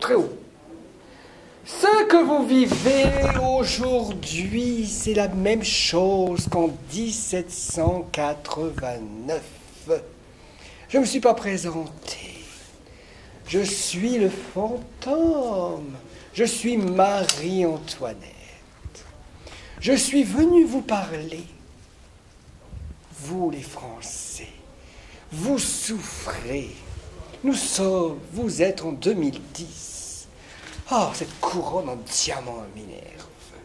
très haut. Ce que vous vivez aujourd'hui, c'est la même chose qu'en 1789. Je ne me suis pas présenté. Je suis le fantôme. Je suis Marie-Antoinette. Je suis venu vous parler. Vous, les Français, vous souffrez. Vous êtes en 2010. Ah, cette couronne en diamant m'énerve.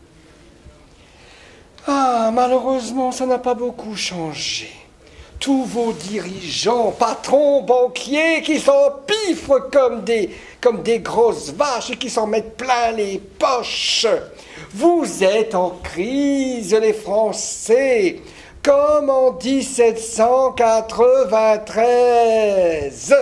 Ah, malheureusement, ça n'a pas beaucoup changé. Tous vos dirigeants, patrons, banquiers qui s'empiffrent comme des grosses vaches et qui s'en mettent plein les poches. Vous êtes en crise, les Français, comme en 1793.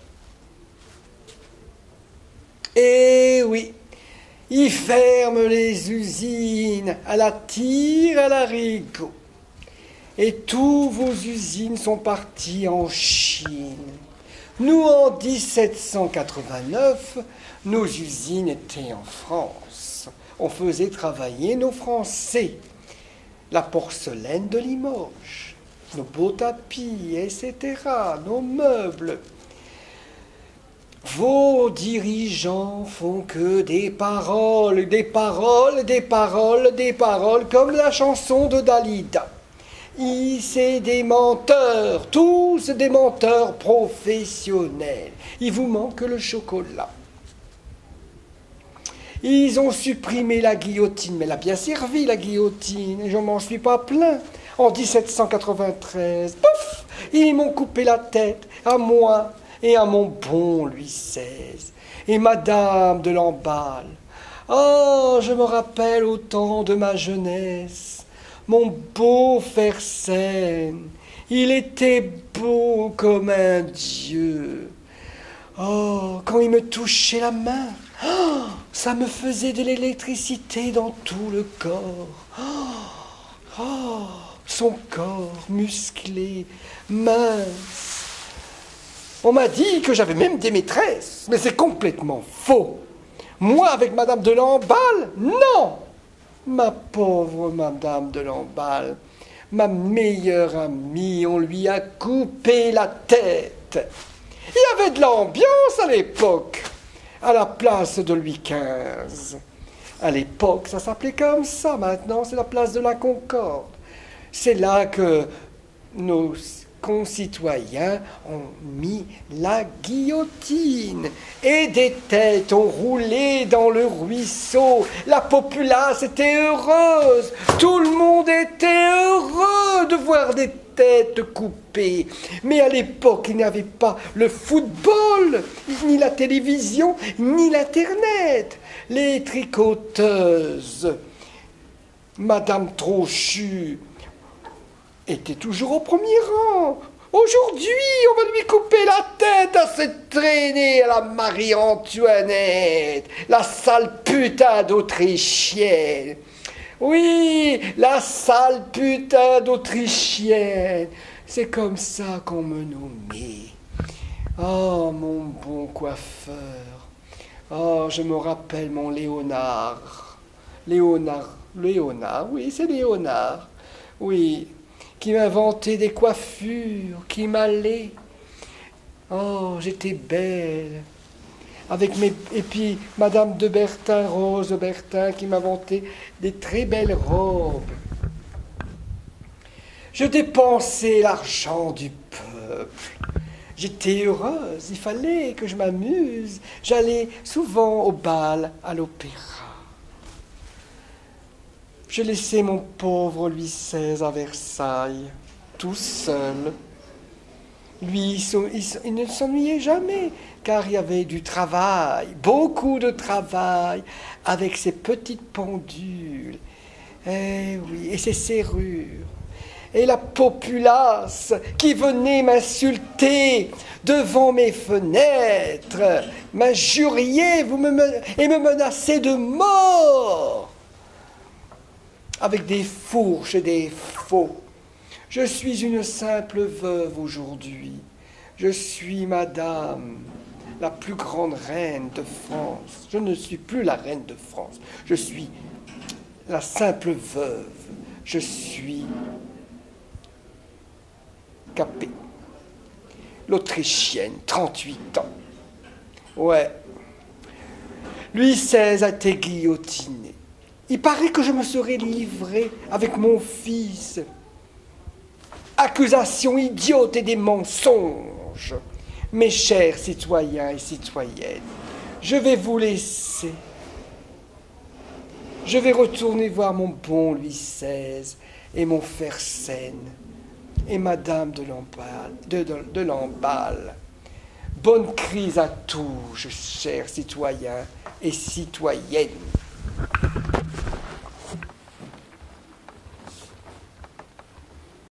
Et oui, ils ferment les usines à la tire, à l'haricot. Et toutes vos usines sont parties en Chine. Nous, en 1789, nos usines étaient en France. On faisait travailler nos Français. La porcelaine de Limoges, nos beaux tapis, etc., nos meubles. Vos dirigeants font que des paroles, des paroles, des paroles, des paroles, comme la chanson de Dalida. C'est des menteurs, tous des menteurs professionnels. Il vous manque le chocolat. Ils ont supprimé la guillotine, mais elle a bien servi la guillotine, et je m'en suis pas plaint. En 1793, pouf, ils m'ont coupé la tête, à moi et à mon bon Louis XVI, et Madame de Lamballe. Oh, je me rappelle au temps de ma jeunesse. Mon beau Fersen, il était beau comme un dieu. Oh, quand il me touchait la main, oh, ça me faisait de l'électricité dans tout le corps. Oh, son corps musclé, mince. On m'a dit que j'avais même des maîtresses, mais c'est complètement faux. Moi, avec Madame de Lamballe, non. Ma pauvre Madame de Lamballe, ma meilleure amie, on lui a coupé la tête. Il y avait de l'ambiance à l'époque, à la place de Louis XV. À l'époque, ça s'appelait comme ça, maintenant c'est la place de la Concorde. C'est là que nos concitoyens ont mis la guillotine et des têtes ont roulé dans le ruisseau. La populace était heureuse, tout le monde était heureux de voir des têtes coupées. Mais à l'époque, il n'y avait pas le football, ni la télévision, ni l'Internet. Les tricoteuses, Madame Trochu, était toujours au premier rang. Aujourd'hui, on va lui couper la tête à cette traînée à la Marie-Antoinette, la sale putain d'Autrichienne. Oui, la sale putain d'Autrichienne. C'est comme ça qu'on me nommait. Oh, mon bon coiffeur. Oh, je me rappelle mon Léonard. Léonard, oui, c'est Léonard. Oui, qui m'inventait des coiffures, qui m'allait. Oh, j'étais belle. Et puis, Madame de Bertin, Rose de Bertin, qui m'inventait des très belles robes. Je dépensais l'argent du peuple. J'étais heureuse, il fallait que je m'amuse. J'allais souvent au bal, à l'opéra. Je laissais mon pauvre Louis XVI à Versailles, tout seul. Lui, il ne s'ennuyait jamais, car il y avait du travail, beaucoup de travail, avec ses petites pendules, eh oui, et ses serrures. Et la populace qui venait m'insulter devant mes fenêtres, m'injurier et me menacer de mort, avec des fourches et des faux. Je suis une simple veuve aujourd'hui. Je suis madame la plus grande reine de France. Je ne suis plus la reine de France. Je suis la simple veuve. Je suis Capet. L'Autrichienne, 38 ans. Ouais. Louis XVI a été guillotiné. Il paraît que je me serais livré avec mon fils. Accusations idiotes et des mensonges. Mes chers citoyens et citoyennes, je vais vous laisser. Je vais retourner voir mon bon Louis XVI et mon Fersen et Madame de Lamballe. Bonne crise à tous, chers citoyens et citoyennes.